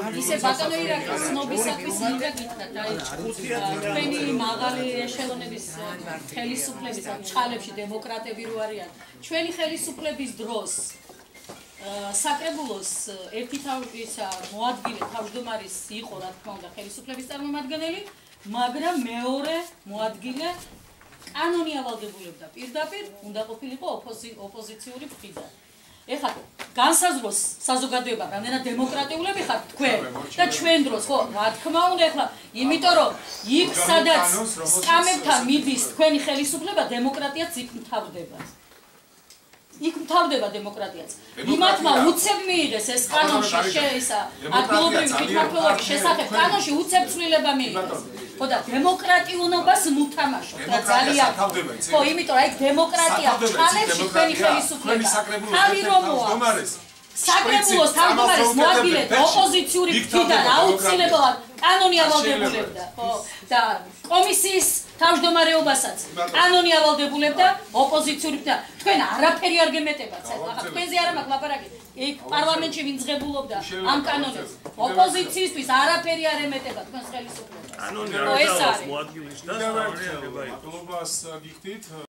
ისე ბატონო ირაკლის ცნობისათვის მინდა გითხრათ, აი თქვენი მაღალი ეშელონების ხელისუფლების ჩხალებში დემოკრატები რო არიან, ჩვენი ხელისუფლების დროს საკრებულოს ერთი მოადგილე თავმჯდომარის იყო, რა თქმა უნდა, ხელისუფლების წარმომადგენელი, მაგრამ მეორე მოადგილე კანონი ავალდებულებდა პირდაპირ უნდა ყოფილიყო ოპოზიციური მხრიდან. ეხლა განსაზღვროს საზოგადოება რამდენად დემოკრატიულები ხართ თქვენ და ჩვენ დროს ხო რა თქმა უნდა ეხლა იმიტომ რომ იქ სადაც სკამებთან მიდის თქვენი ხელისუფლება დემოკრატიაც იქ მთავრდება. იქ მთავრდება დემოკრატიაც. იმათმა უცებ მიიღეს ეს კანონში შეისა ადგილობრივი თვითმმართველობის შესახებ კანონში უცებ ცვლილება მიიღეს. ხო და დემოკრატიულობას მუთამაშოთ და ძალიან ხო იმიტომ რომ აი დემოკრატია ჩხალებში თქვენი ხელისუფლება თავი რომ მოაქვს საკრებულოს თავმჯდომარის მოადგილე ოპოზიციური მხრიდან აუცილებლად კანონი ავალდებულებდა ხო და კომისიის თავმჯდომარეობასაც კანონი ავალდებულებდა ოპოზიციური მხრიდან თქვენ არაფერი არ გემეტებათ ახლა თქვენზე არა მაქვს ლაპარაკი იქ პარლამენტში ვინ ძღებულობდა ამ კანონებს ოპოზიციისთვის არაფერი არ ემეტება თქვენს ხელისუფლებას კანონი არ არის მოადგილეში და სწავლება იქ.